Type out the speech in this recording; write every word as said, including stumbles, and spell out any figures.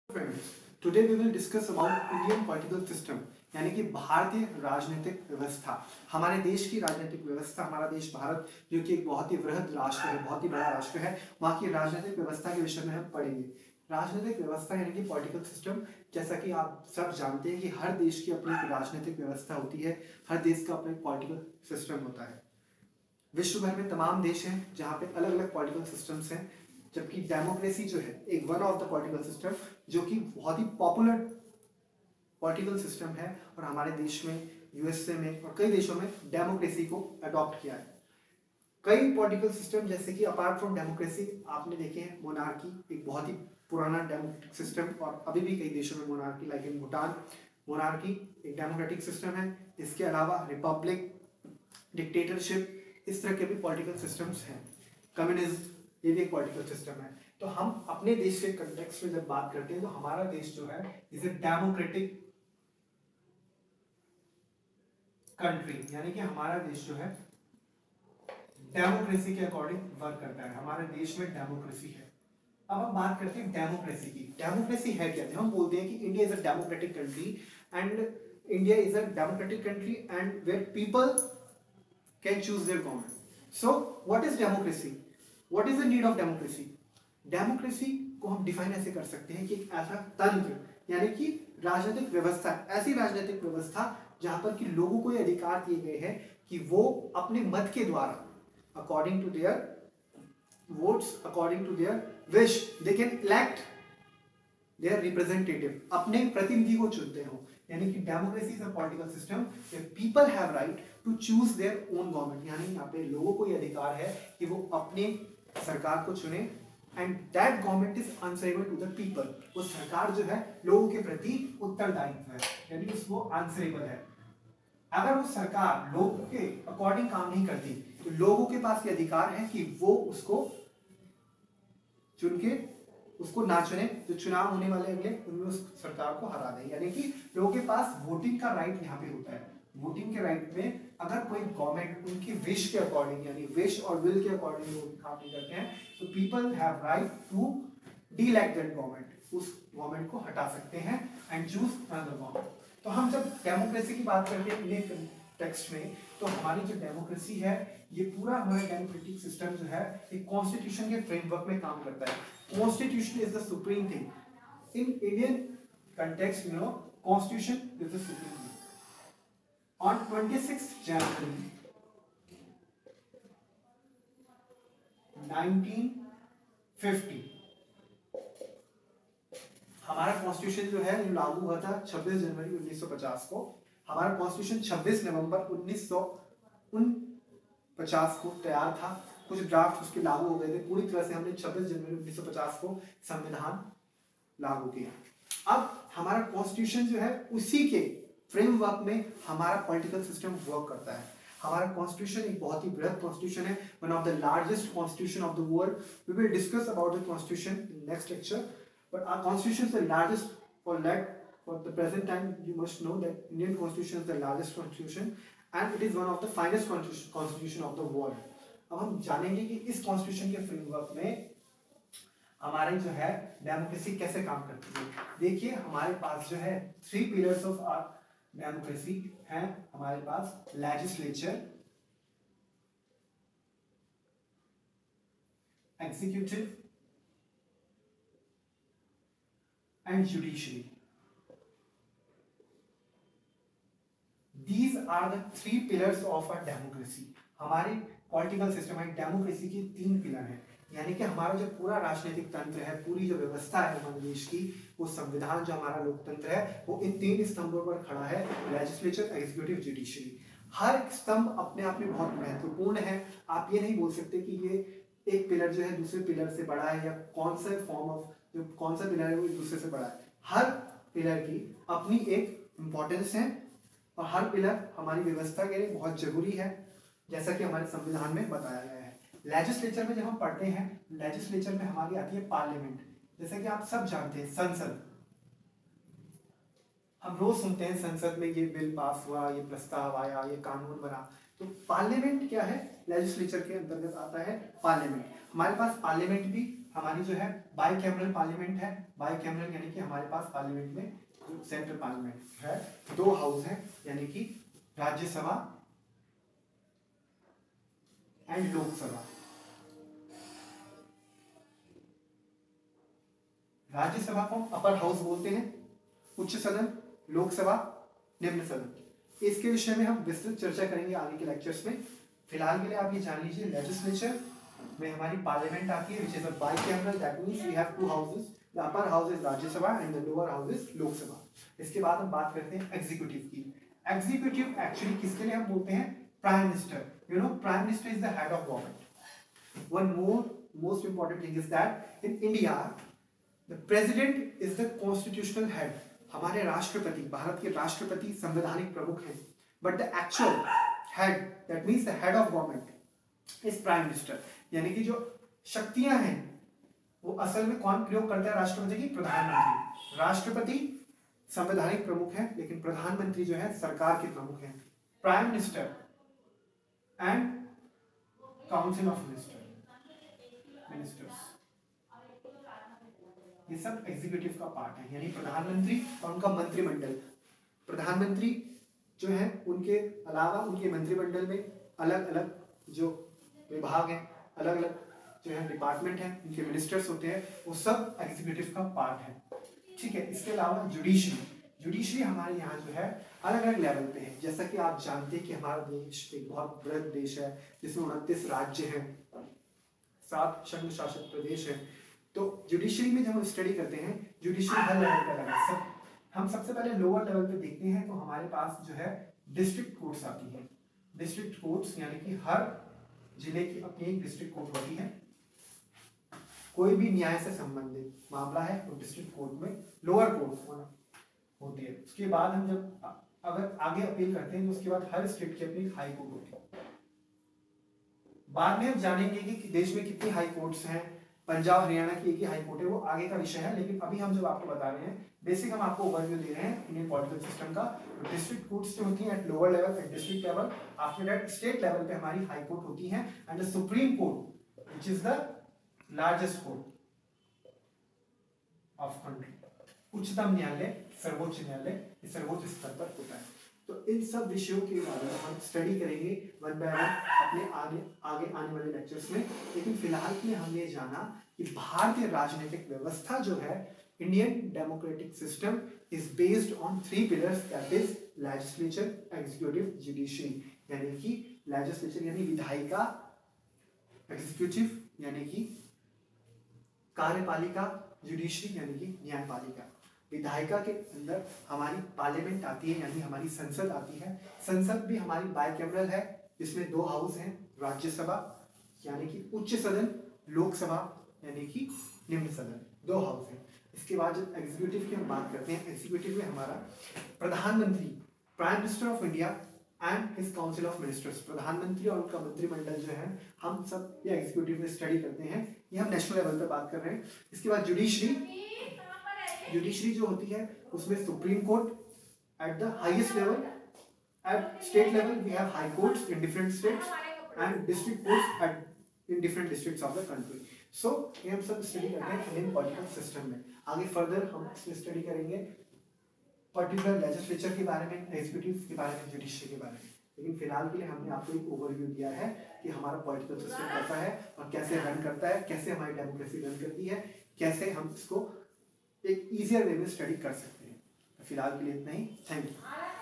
Friends, today we will discuss about Indian political system यानी कि भारतीय राजनीतिक व्यवस्था। हमारे देश की राजनीतिक व्यवस्था, हमारा देश भारत जो कि एक बहुत ही वृहद राष्ट्र है, बहुत ही बड़ा राष्ट्र है, वहाँ की राजनीतिक व्यवस्था के विषय में हम पढ़ेंगे। राजनीतिक व्यवस्था यानी कि पॉलिटिकल सिस्टम, जैसा कि आप सब जानते हैं कि हर देश की अपनी एक राजनीतिक व्यवस्था होती है, हर देश का अपना एक पॉलिटिकल सिस्टम होता है। विश्व भर में तमाम देश हैं जहाँ पे अलग अलग पॉलिटिकल सिस्टम्स हैं, जबकि डेमोक्रेसी जो है एक one of the political system जो कि बहुत ही पॉपुलर पॉलिटिकल सिस्टम है, और हमारे देश में, यूएसए में और कई देशों में डेमोक्रेसी को अडॉप्ट किया है। कई पॉलिटिकल सिस्टम जैसे कि अपार्ट फ्रॉम डेमोक्रेसी आपने देखे हैं मोनार्की, एक बहुत ही पुराना डेमोक्रेटिक सिस्टम, और अभी भी कई देशों में monarchy, like in Bhutan monarchy एक डेमोक्रेटिक सिस्टम है। इसके अलावा रिपब्लिक, डिक्टेटरशिप, इस तरह के भी पॉलिटिकल सिस्टम्स हैं। कम्युनिज्म, ये भी एक पॉलिटिकल सिस्टम है। तो हम अपने देश के कंटेक्स्ट में जब बात करते हैं तो हमारा देश जो है इज ए डेमोक्रेटिक कंट्री, यानी कि हमारा देश जो है डेमोक्रेसी के अकॉर्डिंग वर्क करता है। हमारे देश में डेमोक्रेसी है। अब हम बात करते हैं डेमोक्रेसी की। डेमोक्रेसी है क्या? हम बोलते हैं कि India is a democratic country and India is a democratic country and where people can choose their government. So what is democracy? What is the need of democracy? Democracy को हम define ऐसे कर सकते हैं कि एक ऐसा तंत्र यानी कि राजनीतिक व्यवस्था, ऐसी राजनीतिक व्यवस्था जहां पर कि लोगों को ये अधिकार दिए गए हैं कि वो अपने मत के द्वारा, according to their votes, according to their wish, they can elect their representative, अपने प्रतिनिधि को चुनते हो। यानी कि democracy is a political system where people have right to choose their own government, यानी यहाँ पे लोगों को ये अधिकार है कि वो अपने सरकार को चुने, and that government is answerable to the people. वो सरकार जो है लोगों के प्रति उत्तरदायित्व है, यानी उसको आंसरेबल है। अगर वो सरकार लोगों के अकॉर्डिंग काम नहीं करती तो लोगों के पास ये अधिकार है कि वो उसको चुन के उसको ना चुने, जो चुनाव होने वाले अगले उनमें उस सरकार को हरा दे। यानी कि लोगों के पास वोटिंग का राइट यहाँ पे होता है। वोटिंग के राइट में अगर कोई गवर्नमेंट उनकी विश के अकॉर्डिंग, यानी विश और विल के अकॉर्डिंग वो काम नहीं करते हैं, तो people have right to deelect that government, उस गवर्नमेंट को हटा सकते हैं एंड चूज अनदर गवर्नमेंट। तो हम जब डेमोक्रेसी की बात करते हैं इंडियन टेक्स्ट में, तो हमारी जो डेमोक्रेसी है, ये पूरा हमारा डेमोक्रेटिक सिस्टम जो है एक कॉन्स्टिट्यूशन के फ्रेमवर्क में काम करता है। Constitution is the supreme thing. In Indian context, you know, Constitution is the supreme thing. On twenty-sixth January nineteen fifty, हमारा कॉन्स्टिट्यूशन जो है ये लागू हुआ था छब्बीस जनवरी उन्नीस सौ पचास को। हमारा कॉन्स्टिट्यूशन छब्बीस नवंबर उन्नीस सौ पचास को तैयार था। कुछ ड्राफ्ट उसके लागू हो गए थे। पूरी तरह से हमने छब्बीस जनवरी उन्नीस सौ पचास को संविधान लागू किया। अब हमारा कॉन्स्टिट्यूशन जो है उसी के फ्रेमवर्क में हमारा पॉलिटिकल सिस्टम वर्क करता है। हमारा कॉन्स्टिट्यूशन एक बहुत ही बृहद कॉन्स्टिट्यूशन है, one of the largest constitution of the world. We will discuss about the constitution in next lecture, but our constitution is the largest for late for the present time. You must know that Indian constitution is the largest constitution and it is one of the finest constitution of the world. अब हम जानेंगे कि इस constitution के framework में हमारे जो है डेमोक्रेसी कैसे काम करती है। देखिए हमारे पास जो है three pillars of our democracy हैं। हमारे पास legislature, executive and judiciary. These are the three pillars of our democracy. हमारी पॉलिटिकल सिस्टम है डेमोक्रेसी की तीन पिलर हैं, यानी कि हमारा जो पूरा राजनीतिक तंत्र है, पूरी जो व्यवस्था है हमारे देश की, वो संविधान जो हमारा लोकतंत्र है, वो इन तीन स्तंभों पर खड़ा है, लेजिस्लेचर, एग्जीक्यूटिव, जुडिशरी। हर स्तंभ अपने आप में बहुत महत्वपूर्ण है। आप ये नहीं बोल सकते कि ये एक पिलर जो है दूसरे पिलर से बड़ा है, या कौन सा फॉर्म ऑफ जो कौन सा पिलर है वो दूसरे से बड़ा है। हर पिलर की अपनी एक इंपॉर्टेंस है और हर पिलर हमारी व्यवस्था के लिए बहुत जरूरी है, जैसा कि हमारे संविधान में बताया गया है। लेजिस्लेचर में जब हम पढ़ते हैं, लेजिस्लेचर में हमारी आती है पार्लियामेंट। जैसा कि आप सब जानते हैं संसद, हम रोज सुनते हैं संसद में ये बिल पास हुआ, ये प्रस्ताव आया, ये कानून बना। तो पार्लियामेंट क्या है? लेजिस्लेचर के अंतर्गत आता है पार्लियामेंट। हमारे पास पार्लियामेंट भी हमारी जो है बाई कैमरल पार्लियामेंट है। बाई कैमरल यानी कि हमारे पास पार्लियामेंट में जो सेंट्रल पार्लियामेंट है दो हाउस है, यानी कि राज्यसभा एंड लोकसभा। राज्यसभा को अपर हाउस बोलते हैं, उच्च सदन, लोकसभा निम्न सदन। इसके विषय में हम विस्तृत चर्चा करेंगे आगे के लेक्चर्स में। फिलहाल के लिए आप ये जान लीजिए लेजिस्लेचर में हमारी पार्लियामेंट आती है, which is a bicameral, that means we have two houses, the upper house is Rajya Sabha and the lower house is Lok Sabha. इसके बाद हम बात करते हैं एग्जीक्यूटिव की। एग्जीक्यूटिव एक्चुअली किसके लिए हम बोलते हैं? Prime minister. You know prime minister is the head of government. One more most important thing is that in India the president is the constitutional head. हमारे राष्ट्रपति, भारत के राष्ट्रपति संवैधानिक प्रमुख हैं, but the actual head, that means the head of government is prime minister. यानी कि जो शक्तियां हैं वो असल में कौन प्रयोग करता है राष्ट्रपति की? प्रधानमंत्री। राष्ट्रपति संवैधानिक प्रमुख है, लेकिन प्रधानमंत्री जो है सरकार के प्रमुख हैं। Prime minister and council of minister ministers ये सब एग्जीक्यूटिव का पार्ट है, यानी प्रधानमंत्री और उनका मंत्रिमंडल। प्रधानमंत्री जो है उनके अलावा उनके मंत्रिमंडल में अलग अलग जो विभाग हैं, अलग अलग जो है डिपार्टमेंट हैं, उनके मिनिस्टर्स होते हैं, वो सब एग्जीक्यूटिव का पार्ट है। ठीक है। इसके अलावा जुडिशरी, जुडिशरी हमारे यहाँ जो है अलग अलग लेवल पे है। जैसा कि आप जानते हैं कि हमारा देश एक बहुत बृहद देश है जिसमें उनतीस राज्य हैं, सात संघ शासित प्रदेश है। तो जुडिशरी में जब हम स्टडी करते हैं, जुडिशरी हर लेवल पे अलग है। सब हम सबसे पहले लोअर लेवल पे देखते हैं तो हमारे पास जो है डिस्ट्रिक्ट कोर्ट्स आती है। डिस्ट्रिक्ट कोर्ट्स यानी कि हर जिले की अपनी एक डिस्ट्रिक्ट कोर्ट होती है। कोई भी न्याय से संबंधित मामला है तो डिस्ट्रिक्ट कोर्ट में लोअर कोर्ट होती है। उसके बाद हम जब अगर आगे अपील करते हैं तो उसके बाद हर स्टेट की अपनी हाई कोर्ट होती है। बाद में हम जानेंगे कि देश में कितनी हाई कोर्ट्स हैं। पंजाब हरियाणा की एक ही हाई कोर्ट है, वो आगे का विषय है, लेकिन अभी हम जब आपको बता रहे हैं बेसिक हम आपको ओवरव्यू दे रहे हैं इंडियन पॉलिटिकल सिस्टम का। डिस्ट्रिक्ट कोर्ट्स जो होती हैं at lower level, at district level, after that state level पे हमारी हाई कोर्ट होती है and the supreme court which is the largest court of country. उच्चतम न्यायालय, सर्वोच्च न्यायालय सर्वोच्च स्तर पर होता है। तो इन सब विषयों के बारे में हम स्टडी करेंगे वन बाय वन अपने आगे आगे आने वाले लेक्चर्स में। लेकिन फिलहाल के लिए हमने जाना कि भारतीय राजनीतिक व्यवस्था जो है, Indian democratic system is based on three pillars, that is legislature, executive, judiciary. यानी कि लेजिस्लेचर यानी विधायिका, एग्जीक्यूटिव यानी कि कार्यपालिका, जुडिशरी यानी कि न्यायपालिका। विधायिका के अंदर हमारी पार्लियामेंट आती है, यानी हमारी संसद आती है। संसद भी हमारी बाइकैमरल है, जिसमें दो हाउस हैं, राज्यसभा यानी कि उच्च सदन, लोकसभा यानी कि निम्न सदन, दो हाउस हैं। इसके बाद जब एग्जीक्यूटिव की हम बात करते हैं, एग्जीक्यूटिव में हमारा प्रधानमंत्री, prime minister of India and his council of ministers, प्रधानमंत्री और उनका मंत्रिमंडल जो है, हम सब ये एग्जीक्यूटिव में स्टडी करते हैं। ये हम नेशनल लेवल पर बात कर रहे हैं। इसके बाद जुडिशरी, जुडिशरी जो होती है उसमें supreme court at the highest level, at state level we have high courts in different states and district courts at in different districts of the country. So ये हम सब स्टडी करते हैं इंडियन पॉलिटिकल सिस्टम में। आगे further हम इसमें study करेंगे पर्टिकुलर लेजिस्लेचर के बारे में, एग्जीक्यूटिव के बारे में, जुडिशरी के बारे में। लेकिन फिलहाल के लिए हमने आपको एक ओवरव्यू दिया है कि हमारा पॉलिटिकल सिस्टम कैसा है और कैसे रन करता है, कैसे हमारी डेमोक्रेसी रन करती है, कैसे हम इसको एक ईजियर वे में स्टडी कर सकते हैं। फिलहाल के लिए इतना ही। Thank you.